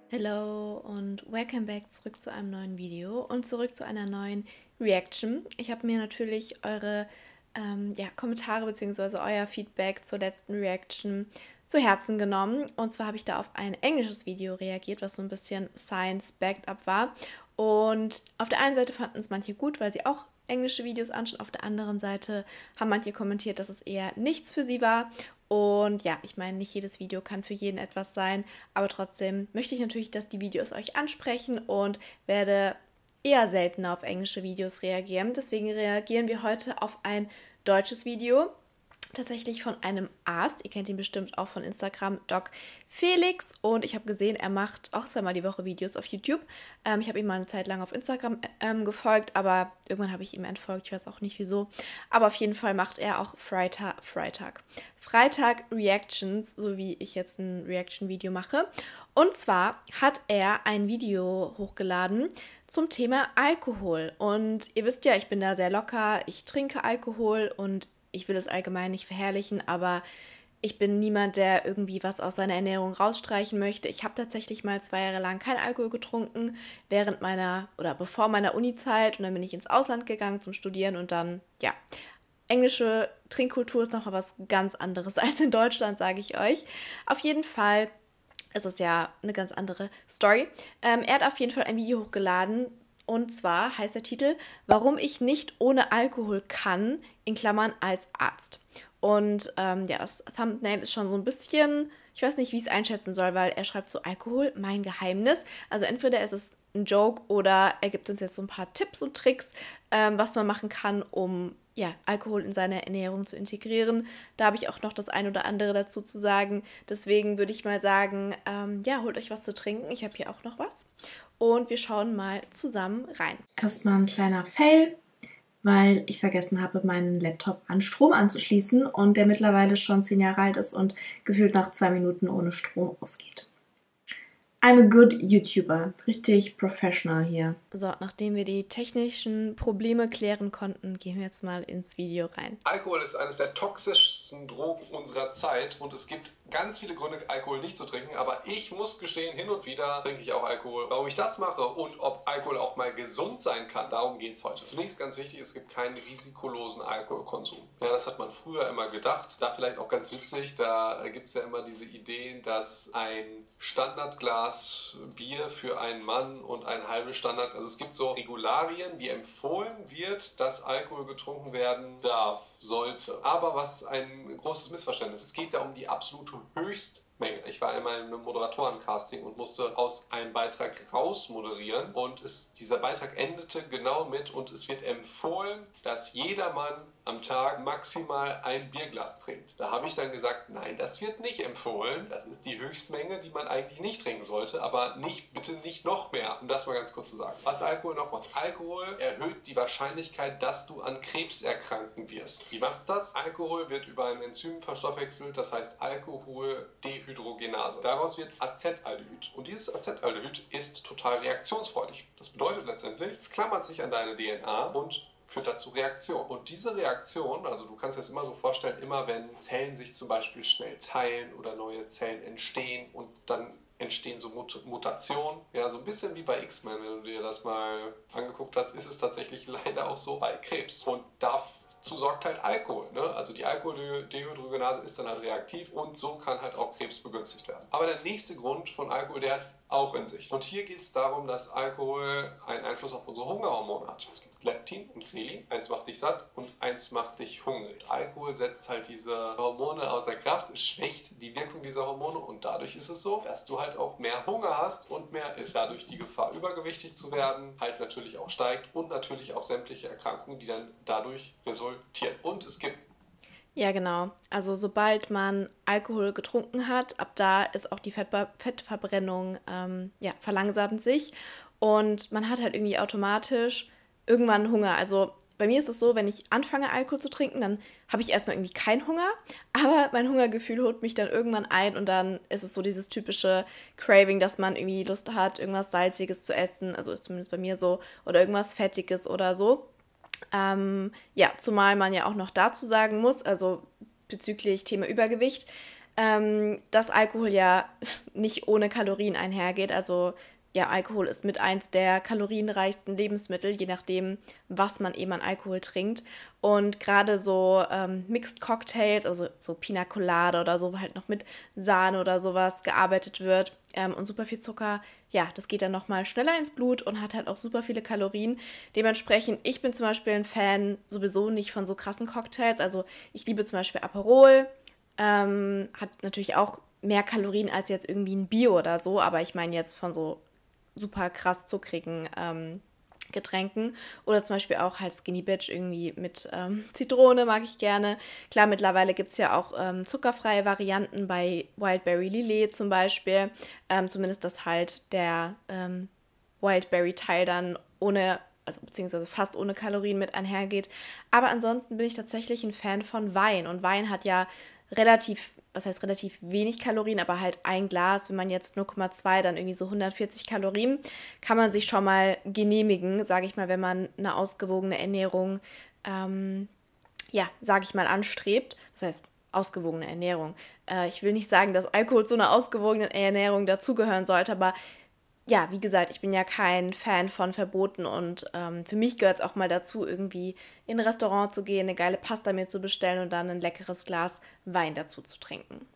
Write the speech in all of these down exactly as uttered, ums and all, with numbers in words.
Hello und welcome back zurück zu einem neuen Video und zurück zu einer neuen Reaction. Ich habe mir natürlich eure ähm, ja, Kommentare bzw. euer Feedback zur letzten Reaction zu Herzen genommen. Und zwar habe ich da auf ein englisches Video reagiert, was so ein bisschen Science-backed up war. Und auf der einen Seite fanden es manche gut, weil sie auch englische Videos anschauen. Auf der anderen Seite haben manche kommentiert, dass es eher nichts für sie war. Und ja, ich meine, nicht jedes Video kann für jeden etwas sein, aber trotzdem möchte ich natürlich, dass die Videos euch ansprechen und werde eher seltener auf englische Videos reagieren. Deswegen reagieren wir heute auf ein deutsches Video, tatsächlich von einem Arzt. Ihr kennt ihn bestimmt auch von Instagram, Doc Felix. Und ich habe gesehen, er macht auch zweimal die Woche Videos auf YouTube. Ähm, ich habe ihm mal eine Zeit lang auf Instagram ähm, gefolgt, aber irgendwann habe ich ihm entfolgt. Ich weiß auch nicht wieso. Aber auf jeden Fall macht er auch Freitag, Freitag, Freitag Reactions, so wie ich jetzt ein Reaction-Video mache. Und zwar hat er ein Video hochgeladen zum Thema Alkohol. Und ihr wisst ja, ich bin da sehr locker. Ich trinke Alkohol und ich will es allgemein nicht verherrlichen, aber ich bin niemand, der irgendwie was aus seiner Ernährung rausstreichen möchte. Ich habe tatsächlich mal zwei Jahre lang kein Alkohol getrunken, während meiner oder bevor meiner Uni-Zeit. Und dann bin ich ins Ausland gegangen zum Studieren und dann, ja, englische Trinkkultur ist nochmal was ganz anderes als in Deutschland, sage ich euch. Auf jeden Fall ist es ja eine ganz andere Story. Ähm, er hat auf jeden Fall ein Video hochgeladen, und zwar heißt der Titel, Warum ich nicht ohne Alkohol kann, in Klammern als Arzt. Und ähm, ja, das Thumbnail ist schon so ein bisschen, ich weiß nicht, wie ich es einschätzen soll, weil er schreibt so Alkohol, mein Geheimnis. Also entweder ist es ein Joke oder er gibt uns jetzt so ein paar Tipps und Tricks, ähm, was man machen kann, um ja, Alkohol in seine Ernährung zu integrieren. Da habe ich auch noch das ein oder andere dazu zu sagen. Deswegen würde ich mal sagen, ähm, ja, holt euch was zu trinken. Ich habe hier auch noch was. Und wir schauen mal zusammen rein. Erstmal ein kleiner Fail, weil ich vergessen habe, meinen Laptop an Strom anzuschließen und der mittlerweile schon zehn Jahre alt ist und gefühlt nach zwei Minuten ohne Strom ausgeht. I'm a good YouTuber. Richtig professional hier. So, nachdem wir die technischen Probleme klären konnten, gehen wir jetzt mal ins Video rein. Alkohol ist eines der toxischsten Drogen unserer Zeit und es gibt ganz viele Gründe, Alkohol nicht zu trinken, aber ich muss gestehen, hin und wieder trinke ich auch Alkohol. Warum ich das mache und ob Alkohol auch mal gesund sein kann, darum geht es heute. Zunächst ganz wichtig, es gibt keinen risikolosen Alkoholkonsum. Ja, das hat man früher immer gedacht. Da vielleicht auch ganz witzig, da gibt es ja immer diese Idee, dass ein Standardglas Bier für einen Mann und ein halbes Standard, also es gibt so Regularien, wie empfohlen wird, dass Alkohol getrunken werden darf, sollte. Aber was ein großes Missverständnis ist, es geht da um die absolute Höchstmenge. Ich war einmal in einem Moderatorencasting und musste aus einem Beitrag raus moderieren und es, dieser Beitrag endete genau mit und es wird empfohlen, dass jedermann am Tag maximal ein Bierglas trinkt. Da habe ich dann gesagt, nein, das wird nicht empfohlen. Das ist die Höchstmenge, die man eigentlich nicht trinken sollte, aber nicht, bitte nicht noch mehr. Um das mal ganz kurz zu sagen. Was Alkohol noch macht? Alkohol erhöht die Wahrscheinlichkeit, dass du an Krebs erkranken wirst. Wie macht's das? Alkohol wird über ein Enzym verstoffwechselt, das heißt Alkoholdehydrogenase. Daraus wird Acetaldehyd. Und dieses Acetaldehyd ist total reaktionsfreudig. Das bedeutet letztendlich, es klammert sich an deine D N A und führt dazu Reaktion. Und diese Reaktion, also du kannst dir das immer so vorstellen, immer wenn Zellen sich zum Beispiel schnell teilen oder neue Zellen entstehen und dann entstehen so Mut Mutationen, ja, so ein bisschen wie bei X-Men, wenn du dir das mal angeguckt hast, ist es tatsächlich leider auch so bei Krebs. Und dazu sorgt halt Alkohol, ne? Also die Alkoholdehydrogenase ist dann halt reaktiv und so kann halt auch Krebs begünstigt werden. Aber der nächste Grund von Alkohol, der hat es auch in sich. Und hier geht es darum, dass Alkohol einen Einfluss auf unsere Hungerhormone hat. Es gibt Leptin und Grelin. Eins macht dich satt und eins macht dich hungrig. Alkohol setzt halt diese Hormone außer Kraft, es schwächt die Wirkung dieser Hormone und dadurch ist es so, dass du halt auch mehr Hunger hast und mehr isst. Dadurch die Gefahr, übergewichtig zu werden, halt natürlich auch steigt und natürlich auch sämtliche Erkrankungen, die dann dadurch resultieren. Und es gibt Ja, genau. Also sobald man Alkohol getrunken hat, ab da ist auch die Fettver Fettverbrennung, ähm, ja, verlangsamt sich und man hat halt irgendwie automatisch irgendwann Hunger. Also bei mir ist es so, wenn ich anfange Alkohol zu trinken, dann habe ich erstmal irgendwie keinen Hunger, aber mein Hungergefühl holt mich dann irgendwann ein und dann ist es so dieses typische Craving, dass man irgendwie Lust hat, irgendwas Salziges zu essen, also ist zumindest bei mir so, oder irgendwas Fettiges oder so. Ähm, ja, zumal man ja auch noch dazu sagen muss, also bezüglich Thema Übergewicht, ähm, dass Alkohol ja nicht ohne Kalorien einhergeht. Also ja, Alkohol ist mit eins der kalorienreichsten Lebensmittel, je nachdem, was man eben an Alkohol trinkt. Und gerade so ähm, Mixed Cocktails, also so Pina Colada oder so, wo halt noch mit Sahne oder sowas gearbeitet wird ähm, und super viel Zucker, ja, das geht dann nochmal schneller ins Blut und hat halt auch super viele Kalorien. Dementsprechend, ich bin zum Beispiel ein Fan sowieso nicht von so krassen Cocktails. Also ich liebe zum Beispiel Aperol, ähm, hat natürlich auch mehr Kalorien als jetzt irgendwie ein Bier oder so, aber ich meine jetzt von so super krass zuckrigen ähm, Getränken. Oder zum Beispiel auch halt Skinny Bitch irgendwie mit ähm, Zitrone mag ich gerne. Klar, mittlerweile gibt es ja auch ähm, zuckerfreie Varianten bei Wildberry Lillet zum Beispiel. Ähm, zumindest dass halt der ähm, Wildberry-Teil dann ohne, also beziehungsweise fast ohne Kalorien mit einhergeht. Aber ansonsten bin ich tatsächlich ein Fan von Wein. Und Wein hat ja relativ, was heißt relativ wenig Kalorien, aber halt ein Glas, wenn man jetzt null Komma zwei, dann irgendwie so hundertvierzig Kalorien, kann man sich schon mal genehmigen, sage ich mal, wenn man eine ausgewogene Ernährung, ähm, ja, sage ich mal, anstrebt. Das heißt, ausgewogene Ernährung. Äh, ich will nicht sagen, dass Alkohol zu einer ausgewogenen Ernährung dazugehören sollte, aber ja, wie gesagt, ich bin ja kein Fan von Verboten und ähm, für mich gehört es auch mal dazu, irgendwie in ein Restaurant zu gehen, eine geile Pasta mir zu bestellen und dann ein leckeres Glas Wein dazu zu trinken.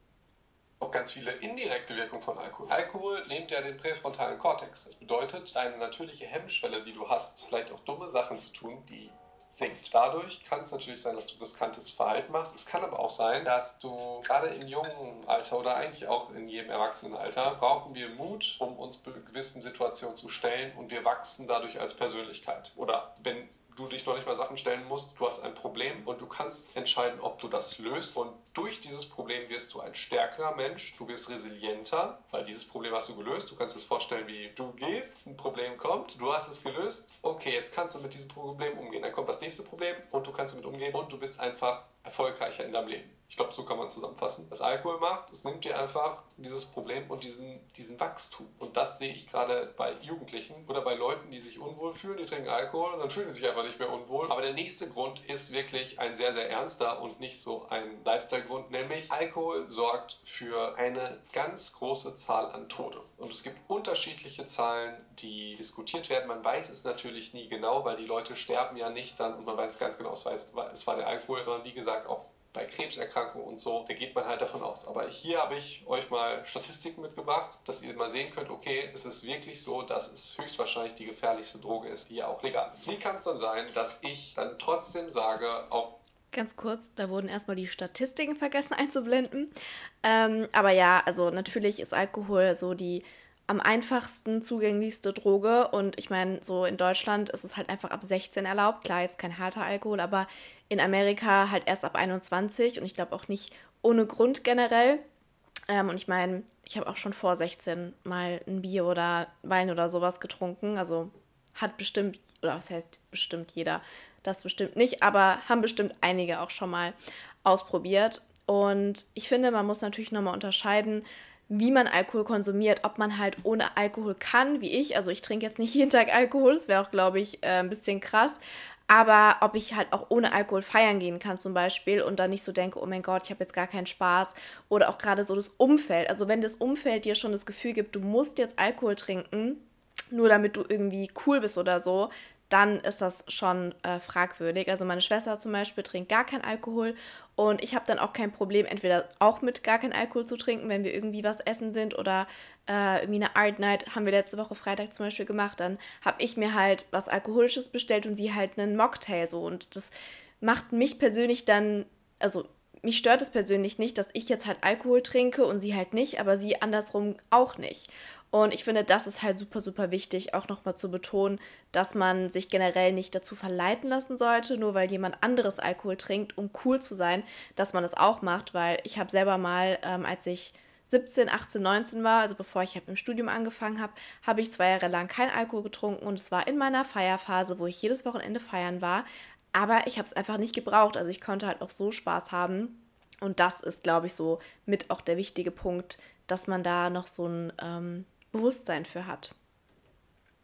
Auch ganz viele indirekte Wirkungen von Alkohol. Alkohol lähmt ja den präfrontalen Kortex. Das bedeutet, deine natürliche Hemmschwelle, die du hast, vielleicht auch dumme Sachen zu tun, die sinkt. Dadurch kann es natürlich sein, dass du riskantes Verhalten machst. Es kann aber auch sein, dass du gerade im jungen Alter oder eigentlich auch in jedem Erwachsenenalter brauchen wir Mut, um uns gewissen Situationen zu stellen und wir wachsen dadurch als Persönlichkeit. Oder wenn du dich noch nicht mal Sachen stellen musst, du hast ein Problem und du kannst entscheiden, ob du das löst. Und durch dieses Problem wirst du ein stärkerer Mensch, du wirst resilienter, weil dieses Problem hast du gelöst. Du kannst dir das vorstellen, wie du gehst, ein Problem kommt, du hast es gelöst, okay, jetzt kannst du mit diesem Problem umgehen. Dann kommt das nächste Problem und du kannst damit umgehen und du bist einfach erfolgreicher in deinem Leben. Ich glaube, so kann man zusammenfassen. Was Alkohol macht, es nimmt dir einfach dieses Problem und diesen, diesen Wachstum. Und das sehe ich gerade bei Jugendlichen oder bei Leuten, die sich unwohl fühlen. Die trinken Alkohol und dann fühlen sie sich einfach nicht mehr unwohl. Aber der nächste Grund ist wirklich ein sehr, sehr ernster und nicht so ein Lifestyle-Grund. Nämlich Alkohol sorgt für eine ganz große Zahl an Tode. Und es gibt unterschiedliche Zahlen, die diskutiert werden. Man weiß es natürlich nie genau, weil die Leute sterben ja nicht dann und man weiß es ganz genau, es war, es war der Alkohol, sondern wie gesagt auch bei Krebserkrankungen und so, da geht man halt davon aus. Aber hier habe ich euch mal Statistiken mitgebracht, dass ihr mal sehen könnt, okay, es ist wirklich so, dass es höchstwahrscheinlich die gefährlichste Droge ist, die ja auch legal ist. Wie kann es dann sein, dass ich dann trotzdem sage, auch Ganz kurz, da wurden erstmal die Statistiken vergessen einzublenden. Ähm, aber ja, also natürlich ist Alkohol so die am einfachsten zugänglichste Droge. Und ich meine, so in Deutschland ist es halt einfach ab sechzehn erlaubt. Klar, jetzt kein harter Alkohol, aber in Amerika halt erst ab einundzwanzig und ich glaube auch nicht ohne Grund generell. Ähm, und ich meine, ich habe auch schon vor sechzehn mal ein Bier oder Wein oder sowas getrunken. Also hat bestimmt, oder was heißt bestimmt jeder, das bestimmt nicht, aber haben bestimmt einige auch schon mal ausprobiert. Und ich finde, man muss natürlich nochmal unterscheiden, wie man Alkohol konsumiert, ob man halt ohne Alkohol kann, wie ich. Also ich trinke jetzt nicht jeden Tag Alkohol, das wäre auch, glaube ich, äh, ein bisschen krass. Aber ob ich halt auch ohne Alkohol feiern gehen kann zum Beispiel und dann nicht so denke, oh mein Gott, ich habe jetzt gar keinen Spaß. Oder auch gerade so das Umfeld. Also wenn das Umfeld dir schon das Gefühl gibt, du musst jetzt Alkohol trinken, nur damit du irgendwie cool bist oder so, dann ist das schon äh, fragwürdig. Also meine Schwester zum Beispiel trinkt gar keinen Alkohol und ich habe dann auch kein Problem, entweder auch mit gar keinen Alkohol zu trinken, wenn wir irgendwie was essen sind oder äh, irgendwie eine Art Night haben wir letzte Woche Freitag zum Beispiel gemacht, dann habe ich mir halt was Alkoholisches bestellt und sie halt einen Mocktail so und das macht mich persönlich dann, also mich stört es persönlich nicht, dass ich jetzt halt Alkohol trinke und sie halt nicht, aber sie andersrum auch nicht. Und ich finde, das ist halt super, super wichtig, auch nochmal zu betonen, dass man sich generell nicht dazu verleiten lassen sollte, nur weil jemand anderes Alkohol trinkt, um cool zu sein, dass man das auch macht, weil ich habe selber mal, ähm, als ich siebzehn, achtzehn, neunzehn war, also bevor ich halt im Studium angefangen habe, habe ich zwei Jahre lang kein Alkohol getrunken und es war in meiner Feierphase, wo ich jedes Wochenende feiern war, aber ich habe es einfach nicht gebraucht, also ich konnte halt auch so Spaß haben und das ist, glaube ich, so mit auch der wichtige Punkt, dass man da noch so ein ähm, Bewusstsein für hat.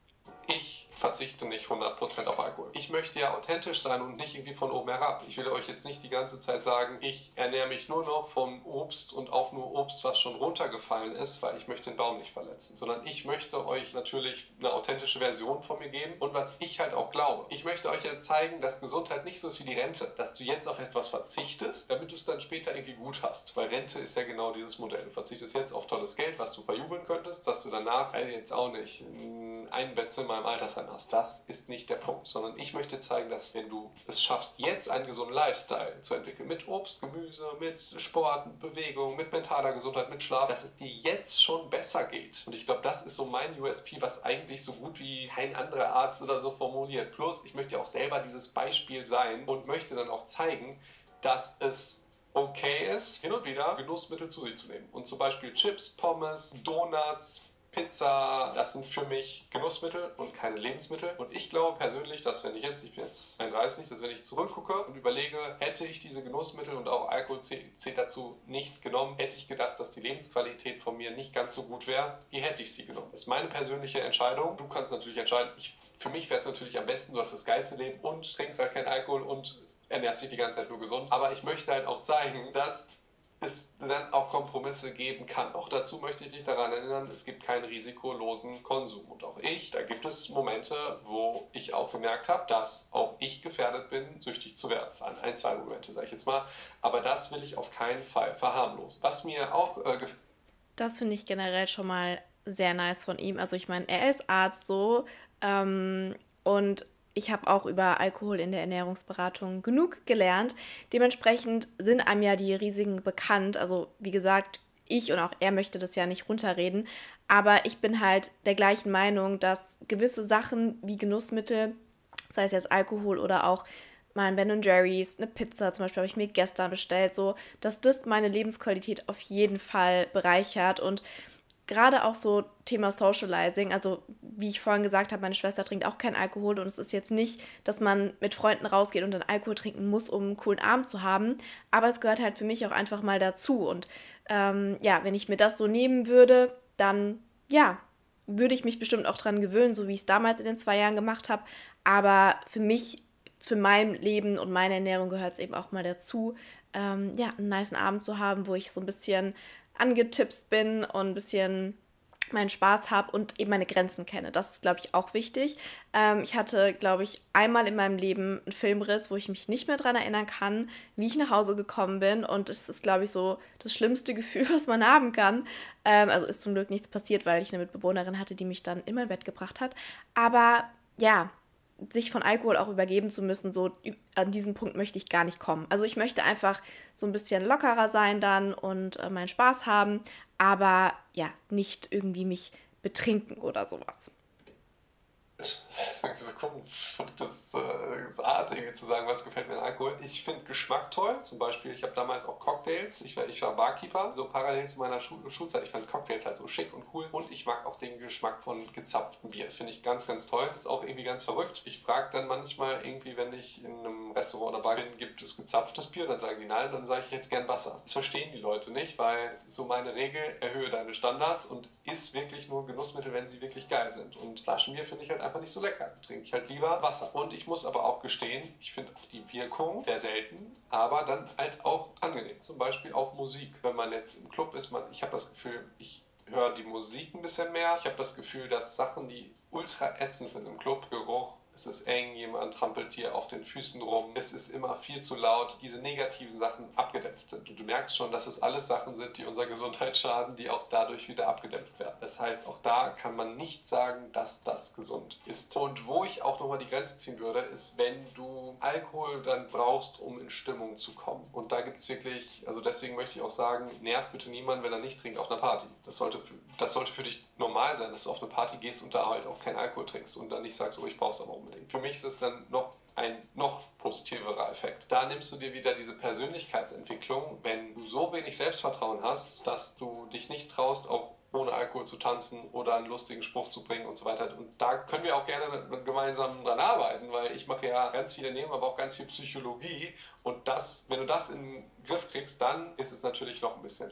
ich verzichte nicht hundert Prozent auf Alkohol. Ich möchte ja authentisch sein und nicht irgendwie von oben herab. Ich will euch jetzt nicht die ganze Zeit sagen, ich ernähre mich nur noch vom Obst und auch nur Obst, was schon runtergefallen ist, weil ich möchte den Baum nicht verletzen. Sondern ich möchte euch natürlich eine authentische Version von mir geben und was ich halt auch glaube. Ich möchte euch ja zeigen, dass Gesundheit nicht so ist wie die Rente. Dass du jetzt auf etwas verzichtest, damit du es dann später irgendwie gut hast. Weil Rente ist ja genau dieses Modell. Du verzichtest jetzt auf tolles Geld, was du verjubeln könntest, dass du danach, also jetzt auch nicht, ein Bettzimmer im Altersheim hast. Das ist nicht der Punkt, sondern ich möchte zeigen, dass wenn du es schaffst, jetzt einen gesunden Lifestyle zu entwickeln, mit Obst, Gemüse, mit Sport, mit Bewegung, mit mentaler Gesundheit, mit Schlaf, dass es dir jetzt schon besser geht. Und ich glaube, das ist so mein U S P, was eigentlich so gut wie kein anderer Arzt oder so formuliert. Plus, ich möchte ja auch selber dieses Beispiel sein und möchte dann auch zeigen, dass es okay ist, hin und wieder Genussmittel zu sich zu nehmen. Und zum Beispiel Chips, Pommes, Donuts, Pizza, das sind für mich Genussmittel und keine Lebensmittel. Und ich glaube persönlich, dass wenn ich jetzt, ich bin jetzt einunddreißig, dass wenn ich zurückgucke und überlege, hätte ich diese Genussmittel und auch Alkohol zählt dazu nicht genommen, hätte ich gedacht, dass die Lebensqualität von mir nicht ganz so gut wäre, wie hätte ich sie genommen. Das ist meine persönliche Entscheidung. Du kannst natürlich entscheiden, ich, für mich wäre es natürlich am besten, du hast das geilste Leben und trinkst halt keinen Alkohol und ernährst dich die ganze Zeit nur gesund. Aber ich möchte halt auch zeigen, dass es dann auch Kompromisse geben kann. Auch dazu möchte ich dich daran erinnern, es gibt keinen risikolosen Konsum. Und auch ich, da gibt es Momente, wo ich auch gemerkt habe, dass auch ich gefährdet bin, süchtig zu werden. Das waren ein, zwei Momente, sage ich jetzt mal. Aber das will ich auf keinen Fall verharmlosen. Was mir auch äh, gefällt. Das finde ich generell schon mal sehr nice von ihm. Also ich meine, er ist Arzt so ähm, und ich habe auch über Alkohol in der Ernährungsberatung genug gelernt. Dementsprechend sind einem ja die Risiken bekannt. Also wie gesagt, ich und auch er möchte das ja nicht runterreden. Aber ich bin halt der gleichen Meinung, dass gewisse Sachen wie Genussmittel, sei es jetzt Alkohol oder auch mal ein Ben und Jerry's, eine Pizza zum Beispiel habe ich mir gestern bestellt, so, dass das meine Lebensqualität auf jeden Fall bereichert. Und gerade auch so Thema Socializing, also wie ich vorhin gesagt habe, meine Schwester trinkt auch keinen Alkohol und es ist jetzt nicht, dass man mit Freunden rausgeht und dann Alkohol trinken muss, um einen coolen Abend zu haben, aber es gehört halt für mich auch einfach mal dazu und ähm, ja, wenn ich mir das so nehmen würde, dann ja, würde ich mich bestimmt auch dran gewöhnen, so wie ich es damals in den zwei Jahren gemacht habe, aber für mich, für mein Leben und meine Ernährung gehört es eben auch mal dazu, ähm, ja, einen nicen Abend zu haben, wo ich so ein bisschen angetipst bin und ein bisschen meinen Spaß habe und eben meine Grenzen kenne. Das ist, glaube ich, auch wichtig. Ähm, ich hatte, glaube ich, einmal in meinem Leben einen Filmriss, wo ich mich nicht mehr daran erinnern kann, wie ich nach Hause gekommen bin. Und es ist, glaube ich, so das schlimmste Gefühl, was man haben kann. Ähm, also ist zum Glück nichts passiert, weil ich eine Mitbewohnerin hatte, die mich dann in mein Bett gebracht hat. Aber ja, sich von Alkohol auch übergeben zu müssen, so an diesen Punkt möchte ich gar nicht kommen. Also ich möchte einfach so ein bisschen lockerer sein dann und äh, meinen Spaß haben, aber ja, nicht irgendwie mich betrinken oder sowas. Das ist irgendwie so komisch, das, das Art irgendwie zu sagen, was gefällt mir an Alkohol. Ich finde Geschmack toll. Zum Beispiel, ich habe damals auch Cocktails. Ich war, ich war Barkeeper, so parallel zu meiner Schul Schulzeit. Ich fand Cocktails halt so schick und cool. Und ich mag auch den Geschmack von gezapftem Bier. Finde ich ganz, ganz toll. Ist auch irgendwie ganz verrückt. Ich frage dann manchmal irgendwie, wenn ich in einem Restaurant oder Bar bin, gibt es gezapftes Bier? Dann sagen die nein. Dann sage ich, ich hätte gern Wasser. Das verstehen die Leute nicht, weil es ist so meine Regel, erhöhe deine Standards und isst wirklich nur Genussmittel, wenn sie wirklich geil sind. Und Flaschenbier finde ich halt einfach nicht so lecker. Da trinke ich halt lieber Wasser. Und ich muss aber auch gestehen, ich finde auch die Wirkung sehr selten, aber dann halt auch angenehm. Zum Beispiel auf Musik. Wenn man jetzt im Club ist, man, ich habe das Gefühl, ich höre die Musik ein bisschen mehr. Ich habe das Gefühl, dass Sachen, die ultra ätzend sind im Club, Geruch, es ist eng, jemand trampelt dir auf den Füßen rum, es ist immer viel zu laut, diese negativen Sachen abgedämpft sind. Und du merkst schon, dass es alles Sachen sind, die unserer Gesundheit schaden, die auch dadurch wieder abgedämpft werden. Das heißt, auch da kann man nicht sagen, dass das gesund ist. Und wo ich auch nochmal die Grenze ziehen würde, ist, wenn du Alkohol dann brauchst, um in Stimmung zu kommen. Und da gibt es wirklich, also deswegen möchte ich auch sagen, nerv bitte niemanden, wenn er nicht trinkt auf einer Party. Das sollte, für, das sollte für dich normal sein, dass du auf eine Party gehst und da halt auch keinen Alkohol trinkst und dann nicht sagst, oh, ich brauch's aber unbedingt. Für mich ist es dann noch ein noch positiverer Effekt. Da nimmst du dir wieder diese Persönlichkeitsentwicklung, wenn du so wenig Selbstvertrauen hast, dass du dich nicht traust, auch ohne Alkohol zu tanzen oder einen lustigen Spruch zu bringen und so weiter. Und da können wir auch gerne gemeinsam dran arbeiten, weil ich mache ja ganz viel Ernährung, aber auch ganz viel Psychologie. Und das, wenn du das in den Griff kriegst, dann ist es natürlich noch ein bisschen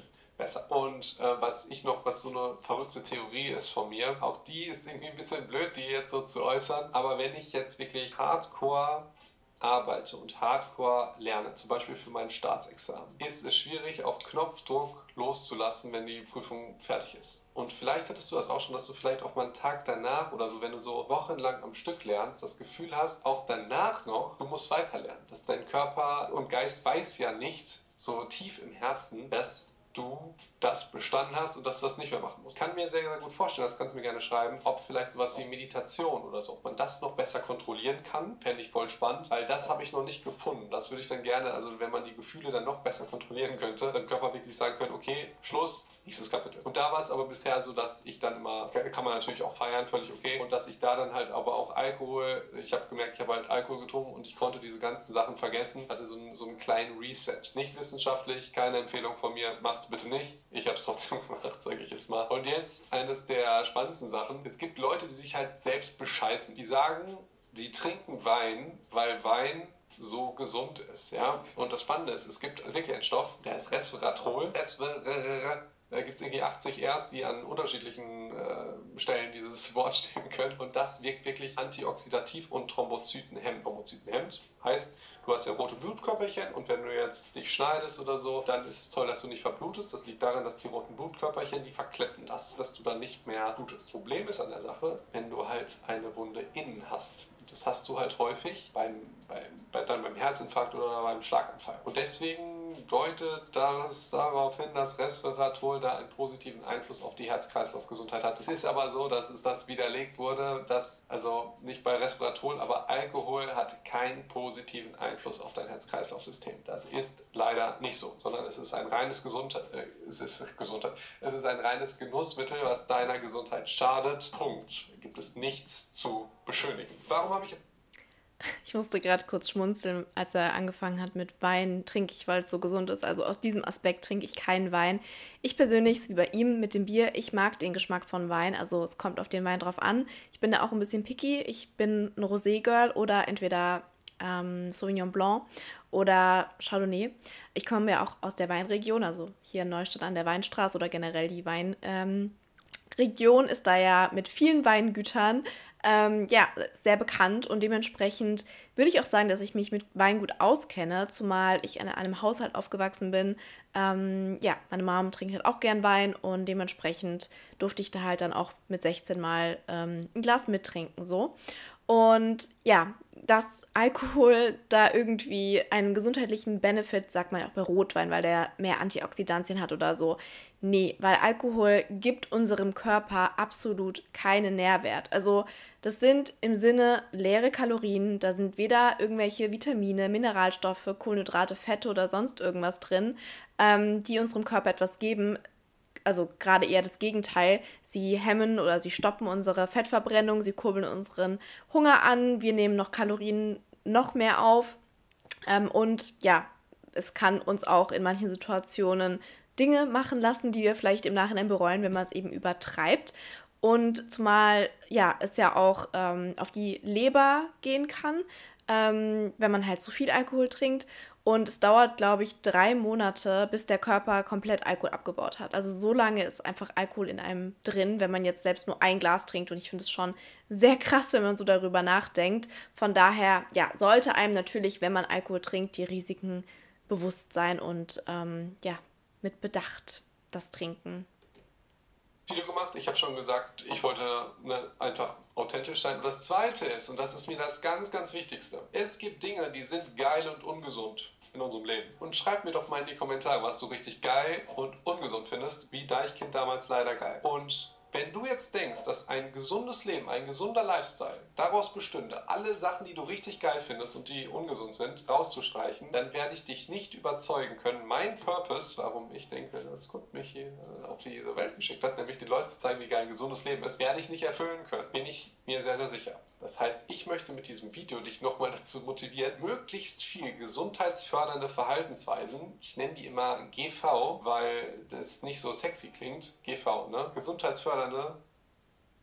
besser. Und äh, was ich noch, was so eine verrückte Theorie ist von mir, auch die ist irgendwie ein bisschen blöd, die jetzt so zu äußern, aber wenn ich jetzt wirklich hardcore arbeite und hardcore lerne, zum Beispiel für mein Staatsexamen, ist es schwierig, auf Knopfdruck loszulassen, wenn die Prüfung fertig ist. Und vielleicht hattest du das auch schon, dass du vielleicht auch mal einen Tag danach oder so, wenn du so wochenlang am Stück lernst, das Gefühl hast, auch danach noch, du musst weiterlernen. Dass dein Körper und Geist weiß ja nicht so tief im Herzen, dass du das bestanden hast und dass du das nicht mehr machen musst. Ich kann mir sehr, sehr gut vorstellen, das kannst du mir gerne schreiben, ob vielleicht sowas wie Meditation oder so, ob man das noch besser kontrollieren kann, fände ich voll spannend, weil das habe ich noch nicht gefunden. Das würde ich dann gerne, also wenn man die Gefühle dann noch besser kontrollieren könnte, dann Körper wirklich sagen können, okay, Schluss, nächstes Kapitel. Und da war es aber bisher so, dass ich dann immer, kann man natürlich auch feiern, völlig okay, und dass ich da dann halt aber auch Alkohol, ich habe gemerkt, ich habe halt Alkohol getrunken und ich konnte diese ganzen Sachen vergessen, hatte so einen, so einen kleinen Reset. Nicht wissenschaftlich, keine Empfehlung von mir, macht's bitte nicht. Ich habe es trotzdem gemacht, sage ich jetzt mal. Und jetzt eines der spannendsten Sachen, es gibt Leute, die sich halt selbst bescheißen, die sagen, sie trinken Wein, weil Wein so gesund ist, ja. Und das Spannende ist, es gibt wirklich einen Stoff, der heißt Resveratrol. Resveratrol. Da gibt es irgendwie achtzig Rs, die an unterschiedlichen äh, Stellen dieses Wort stehen können. Und das wirkt wirklich antioxidativ und Thrombozyten hemmt. Thrombozyten hemmt heißt, du hast ja rote Blutkörperchen und wenn du jetzt dich schneidest oder so, dann ist es toll, dass du nicht verblutest. Das liegt daran, dass die roten Blutkörperchen, die verkletten das, dass du dann nicht mehr blutest. Problem ist an der Sache, wenn du halt eine Wunde innen hast. Das hast du halt häufig beim, beim, bei, dann beim Herzinfarkt oder beim Schlaganfall. Und deswegen deutet das darauf hin, dass Resveratrol da einen positiven Einfluss auf die Herz-Kreislauf-Gesundheit hat. Es ist aber so, dass es das widerlegt wurde, dass, also nicht bei Resveratrol, aber Alkohol hat keinen positiven Einfluss auf dein Herz-Kreislauf-System. Das ist leider nicht so, sondern es ist ein reines Gesundheit, äh, es ist Gesundheit, es ist ein reines Genussmittel, was deiner Gesundheit schadet. Punkt. Da gibt es nichts zu beschönigen. Warum habe ich Ich musste gerade kurz schmunzeln, als er angefangen hat mit Wein, trinke ich, weil es so gesund ist. Also aus diesem Aspekt trinke ich keinen Wein. Ich persönlich, ist wie bei ihm mit dem Bier, ich mag den Geschmack von Wein. Also es kommt auf den Wein drauf an. Ich bin da auch ein bisschen picky. Ich bin ein Rosé-Girl oder entweder ähm, Sauvignon Blanc oder Chardonnay. Ich komme ja auch aus der Weinregion, also hier in Neustadt an der Weinstraße oder generell die Wein... Ähm, Region ist da ja mit vielen Weingütern ähm, ja, sehr bekannt und dementsprechend würde ich auch sagen, dass ich mich mit Weingut auskenne, zumal ich in einem Haushalt aufgewachsen bin. Ähm, ja, meine Mom trinkt halt auch gern Wein und dementsprechend durfte ich da halt dann auch mit sechzehn mal ähm, ein Glas mittrinken, so. Und ja, dass Alkohol da irgendwie einen gesundheitlichen Benefit, sagt man ja auch bei Rotwein, weil der mehr Antioxidantien hat oder so. Nee, weil Alkohol gibt unserem Körper absolut keinen Nährwert. Also das sind im Sinne leere Kalorien, da sind weder irgendwelche Vitamine, Mineralstoffe, Kohlenhydrate, Fette oder sonst irgendwas drin, ähm, die unserem Körper etwas geben. Also gerade eher das Gegenteil. Sie hemmen oder sie stoppen unsere Fettverbrennung, sie kurbeln unseren Hunger an, wir nehmen noch Kalorien noch mehr auf. Ähm, und ja, es kann uns auch in manchen Situationen Dinge machen lassen, die wir vielleicht im Nachhinein bereuen, wenn man es eben übertreibt. Und zumal ja, es ja auch ähm, auf die Leber gehen kann, ähm, wenn man halt zu viel Alkohol trinkt. Und es dauert, glaube ich, drei Monate, bis der Körper komplett Alkohol abgebaut hat. Also so lange ist einfach Alkohol in einem drin, wenn man jetzt selbst nur ein Glas trinkt. Und ich finde es schon sehr krass, wenn man so darüber nachdenkt. Von daher, ja, sollte einem natürlich, wenn man Alkohol trinkt, die Risiken bewusst sein und ähm, ja, mit Bedacht das Trinken. Video gemacht. Ich habe schon gesagt, ich wollte ne, einfach authentisch sein. Und das Zweite ist, und das ist mir das ganz, ganz Wichtigste, es gibt Dinge, die sind geil und ungesund in unserem Leben. Und schreib mir doch mal in die Kommentare, was du richtig geil und ungesund findest, wie Deichkind damals leider geil. Und wenn du jetzt denkst, dass ein gesundes Leben, ein gesunder Lifestyle daraus bestünde, alle Sachen, die du richtig geil findest und die ungesund sind, rauszustreichen, dann werde ich dich nicht überzeugen können. Mein Purpose, warum ich denke, dass Gott mich hier auf diese Welt geschickt hat, nämlich den Leuten zu zeigen, wie geil ein gesundes Leben ist, werde ich nicht erfüllen können. Bin ich mir sehr, sehr sicher. Das heißt, ich möchte mit diesem Video dich nochmal dazu motivieren, möglichst viel gesundheitsfördernde Verhaltensweisen, ich nenne die immer G V, weil das nicht so sexy klingt, G V, ne? Gesundheitsfördernde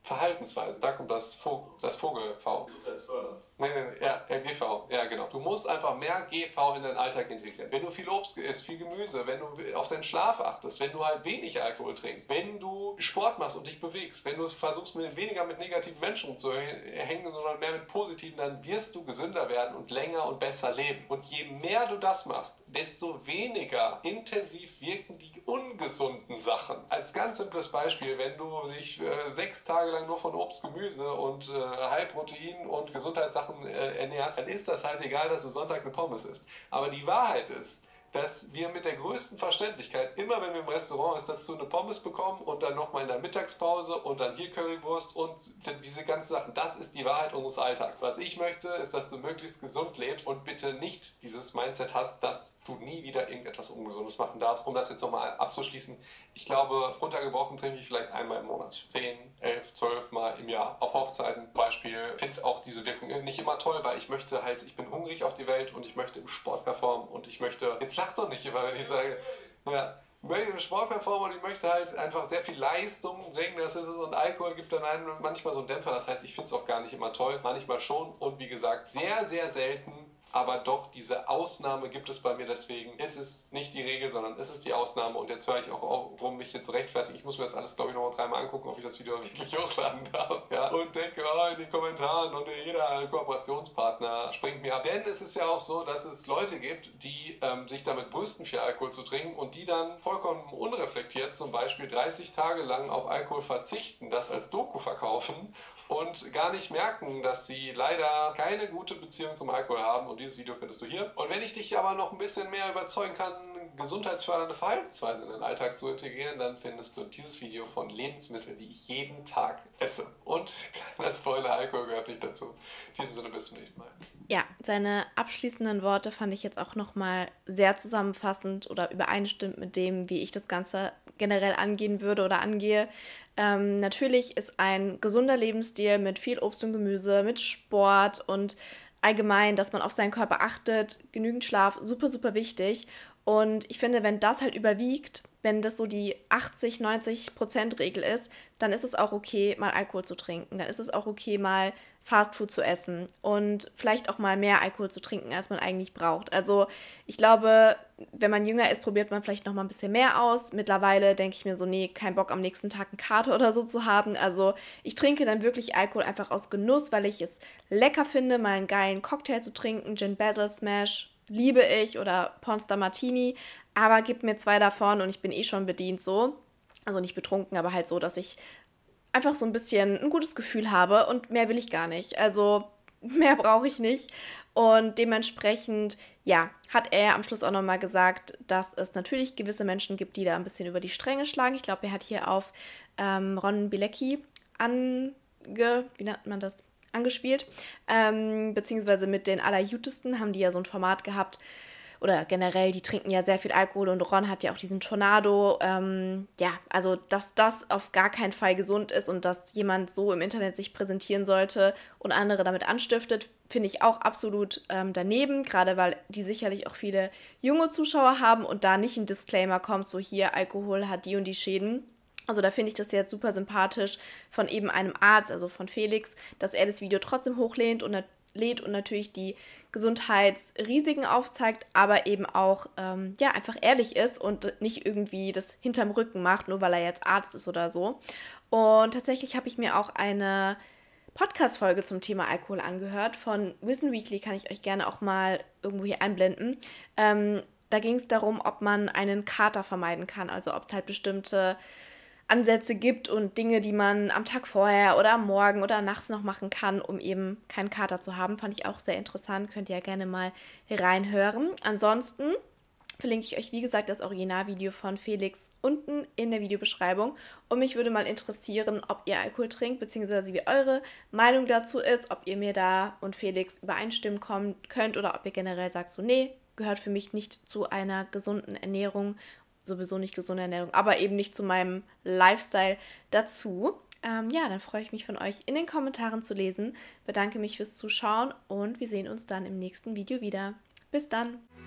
Verhaltensweisen. Da kommt das, Vog das Vogel-V. Nee, nee, nee, ja, ja, G V, ja genau. Du musst einfach mehr G V in deinen Alltag integrieren. Wenn du viel Obst isst, viel Gemüse, wenn du auf deinen Schlaf achtest, wenn du halt wenig Alkohol trinkst, wenn du Sport machst und dich bewegst, wenn du versuchst, mit, weniger mit negativen Menschen zu hängen, sondern mehr mit positiven, dann wirst du gesünder werden und länger und besser leben. Und je mehr du das machst, desto weniger intensiv wirken die ungesunden Sachen. Als ganz simples Beispiel, wenn du dich äh, sechs Tage lang nur von Obst, Gemüse und äh, High-Protein und Gesundheitssachen ernährst, dann ist das halt egal, dass du Sonntag eine Pommes isst. Aber die Wahrheit ist, dass wir mit der größten Verständlichkeit immer, wenn wir im Restaurant ist, dazu eine Pommes bekommen und dann nochmal in der Mittagspause und dann hier Currywurst und diese ganzen Sachen. Das ist die Wahrheit unseres Alltags. Was ich möchte, ist, dass du möglichst gesund lebst und bitte nicht dieses Mindset hast, dass du nie wieder irgendetwas Ungesundes machen darfst. Um das jetzt nochmal abzuschließen, ich glaube, runtergebrochen trinke ich vielleicht einmal im Monat. zehn, elf, zwölf Mal im Jahr. Auf Hochzeiten zum Beispiel. Ich finde auch diese Wirkung nicht immer toll, weil ich möchte halt, ich bin hungrig auf die Welt und ich möchte im Sport performen und ich möchte, jetzt lach doch nicht immer, wenn ich sage, ja, ich möchte im Sport performen und ich möchte halt einfach sehr viel Leistung bringen, das ist es, und Alkohol gibt dann einem manchmal so einen Dämpfer, das heißt, ich finde es auch gar nicht immer toll, manchmal schon und wie gesagt, sehr, sehr selten. Aber doch, diese Ausnahme gibt es bei mir, deswegen ist es nicht die Regel, sondern ist es die Ausnahme. Und jetzt höre ich auch, warum mich jetzt so rechtfertigen. Ich muss mir das alles, glaube ich, noch mal dreimal angucken, ob ich das Video wirklich hochladen darf. Ja? Und denke, oh, in den Kommentaren und jeder Kooperationspartner springt mir ab. Denn es ist ja auch so, dass es Leute gibt, die ähm, sich damit brüsten, viel Alkohol zu trinken und die dann vollkommen unreflektiert zum Beispiel dreißig Tage lang auf Alkohol verzichten, das als Doku verkaufen und gar nicht merken, dass sie leider keine gute Beziehung zum Alkohol haben. Und dieses Video findest du hier. Und wenn ich dich aber noch ein bisschen mehr überzeugen kann, gesundheitsfördernde Verhaltensweise in den Alltag zu integrieren, dann findest du dieses Video von Lebensmitteln, die ich jeden Tag esse. Und kleiner Spoiler, Alkohol gehört nicht dazu. In diesem Sinne, bis zum nächsten Mal. Ja, seine abschließenden Worte fand ich jetzt auch nochmal sehr zusammenfassend oder übereinstimmt mit dem, wie ich das Ganze generell angehen würde oder angehe. Ähm, natürlich ist ein gesunder Lebensstil mit viel Obst und Gemüse, mit Sport und allgemein, dass man auf seinen Körper achtet, genügend Schlaf, super, super wichtig. Und ich finde, wenn das halt überwiegt, wenn das so die achtzig, neunzig Prozent Regel ist, dann ist es auch okay, mal Alkohol zu trinken. Dann ist es auch okay, mal Fastfood zu essen und vielleicht auch mal mehr Alkohol zu trinken, als man eigentlich braucht. Also ich glaube, wenn man jünger ist, probiert man vielleicht noch mal ein bisschen mehr aus. Mittlerweile denke ich mir so, nee, kein Bock am nächsten Tag einen Kater oder so zu haben. Also ich trinke dann wirklich Alkohol einfach aus Genuss, weil ich es lecker finde, mal einen geilen Cocktail zu trinken. Gin Basil Smash liebe ich oder Pornstar Martini. Aber gib mir zwei davon und ich bin eh schon bedient so. Also nicht betrunken, aber halt so, dass ich einfach so ein bisschen ein gutes Gefühl habe und mehr will ich gar nicht. Also mehr brauche ich nicht. Und dementsprechend, ja, hat er am Schluss auch nochmal gesagt, dass es natürlich gewisse Menschen gibt, die da ein bisschen über die Stränge schlagen. Ich glaube, er hat hier auf ähm, Ron Bilecki ange... wie nennt man das? angespielt. Ähm, beziehungsweise mit den Allerjutesten haben die ja so ein Format gehabt, oder generell, die trinken ja sehr viel Alkohol und Ron hat ja auch diesen Tornado. Ähm, ja, also dass das auf gar keinen Fall gesund ist und dass jemand so im Internet sich präsentieren sollte und andere damit anstiftet, finde ich auch absolut ähm, daneben, gerade weil die sicherlich auch viele junge Zuschauer haben und da nicht ein Disclaimer kommt, so hier, Alkohol hat die und die Schäden. Also da finde ich das jetzt super sympathisch von eben einem Arzt, also von Felix, dass er das Video trotzdem hochlädt und lädt und natürlich die Gesundheitsrisiken aufzeigt, aber eben auch ähm, ja, einfach ehrlich ist und nicht irgendwie das hinterm Rücken macht, nur weil er jetzt Arzt ist oder so. Und tatsächlich habe ich mir auch eine Podcast-Folge zum Thema Alkohol angehört von Wissen Weekly, kann ich euch gerne auch mal irgendwo hier einblenden. Ähm, da ging es darum, ob man einen Kater vermeiden kann, also ob es halt bestimmte Ansätze gibt und Dinge, die man am Tag vorher oder am Morgen oder nachts noch machen kann, um eben keinen Kater zu haben. Fand ich auch sehr interessant, könnt ihr ja gerne mal reinhören. Ansonsten verlinke ich euch, wie gesagt, das Originalvideo von Felix unten in der Videobeschreibung. Und mich würde mal interessieren, ob ihr Alkohol trinkt, beziehungsweise wie eure Meinung dazu ist, ob ihr mir da und Felix übereinstimmen könnt oder ob ihr generell sagt, so nee, gehört für mich nicht zu einer gesunden Ernährung, sowieso nicht gesunde Ernährung, aber eben nicht zu meinem Lifestyle dazu. Ähm, ja, dann freue ich mich von euch in den Kommentaren zu lesen, bedanke mich fürs Zuschauen und wir sehen uns dann im nächsten Video wieder. Bis dann!